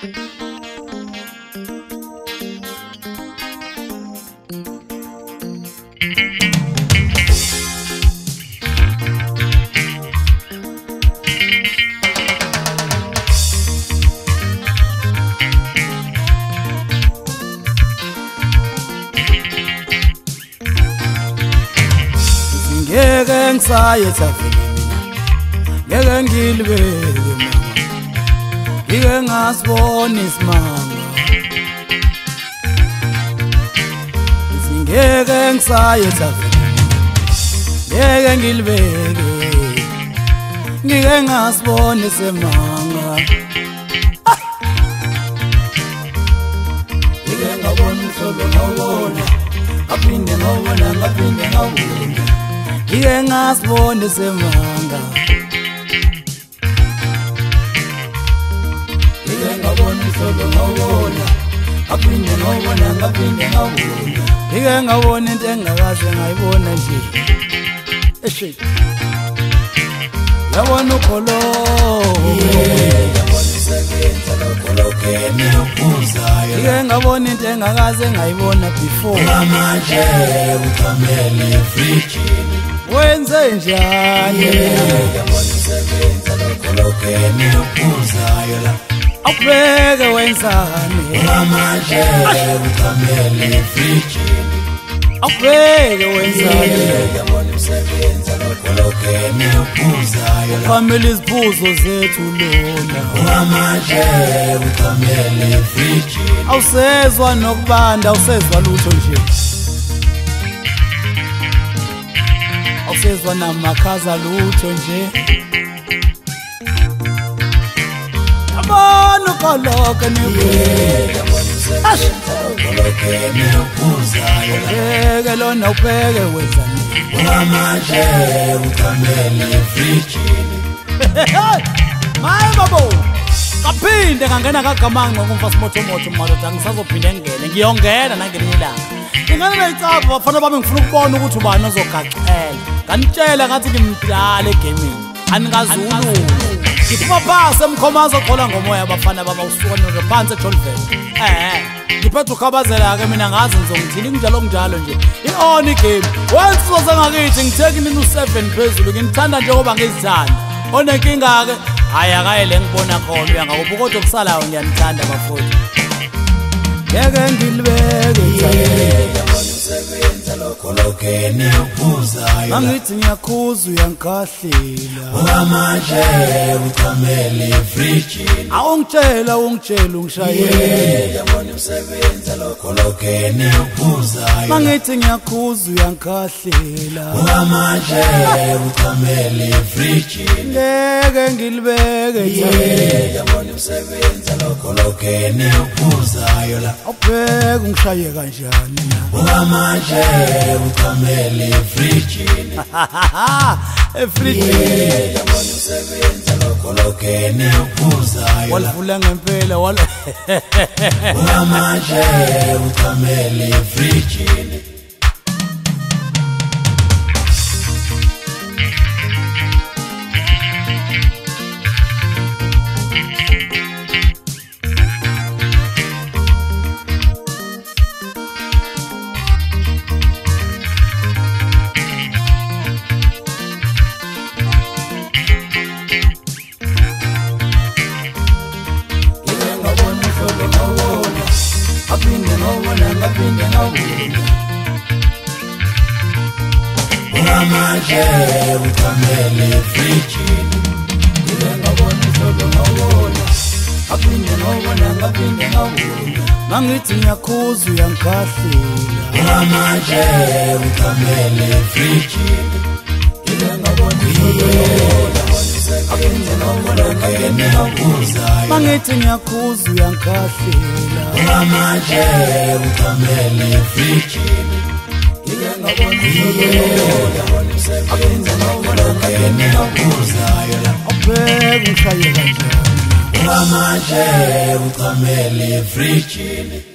Ngeke ngisaye thaveni mina ngeke ngilibeke mama ngike ngasibona isimanga ngeke ngisaye thaveni ngeke ngilibeke ngike ngasibona isimanga ngike ngabona umhlobo ngawona ngaphinde ngawona ngike ngasibona isimanga ngike ngabona umhlobo ngawona ngaphinde ngawona ngike ngabona into engakaze ngayibona nje yabona ukholo yabona isebenza lokholo kene ubuzayo ngike ngabona into engakaze ngayibona before manje uqhamele efrijini wenze njani yabona isebenza lokholo kene ubuzayo la awubheke wenzani manje uqhamele efrijini awubheke wenzani yabona isebenza lokholo kene ubuzayo la qhamele izibuzo zethu lona manje uqhamele efrijini awusezwa nokubanda awusezwa lutho nje awusezwa namakhaza lutho nje abona ukoloke nibuyele ubuzayo ubheke lona ubheke wenzani manje uqhamele efrijini maye babo kaphinde ngangena kagamanqa kumfasi motomoto madoda ngisazophinde ngene ngiyongena nangelinye ilanga ingane leyicapha bafana bami ngifuna ukubona ukuthi ubani ozogacela nganitshela ngathi ngimdala egaming anikazulu ngiphuma phasi emkhomazo qola ngomoya abafana baba usuka nophansi eJolven ngiphethe ukhabazela-ke mina ngazi ngizongithini kunjalo kunjalo nje i-on igame wensizo sengakithi ngithekini nu-7 phezulu nginithanda njengoba ngizithanda onenkinga-ke hhayi akayele ngibona khona uyangakuphi kodwa okusalayo ngiyanithanda bafowethu ngeke ngilibeke usebenza lokholo kene ubuzayo mangithi ngiyakhuza uyangikhahlela manje uqhamele efrijini awungitshela ungishayele yabona usebenza lokholo kene ubuzayo mangithi ngiyakhuza uyangikhahlela manje uqhamele efrijini ngeke ngilibeke yabona usebenza lokholo kene ubuzayo la awubheke ungishaye kanjani manje uqhamele efrijini efrijini yabona usebenza lokholo kene ubuzayo walivula ngempela manje uqhamele efrijini manje uqhamele efrijini ngike ngabona ihlobo ngawona ngaphinde ngawona mangithi ngiyakhuza uyangikhahlela manje uqhamele efrijini ngike ngabona ihlobo mangithi ngiyakhuza uyangikhahlela manje uqhamele efrijini ngike ngabona ubheke ushaye kanjani manje uqhamele efrijini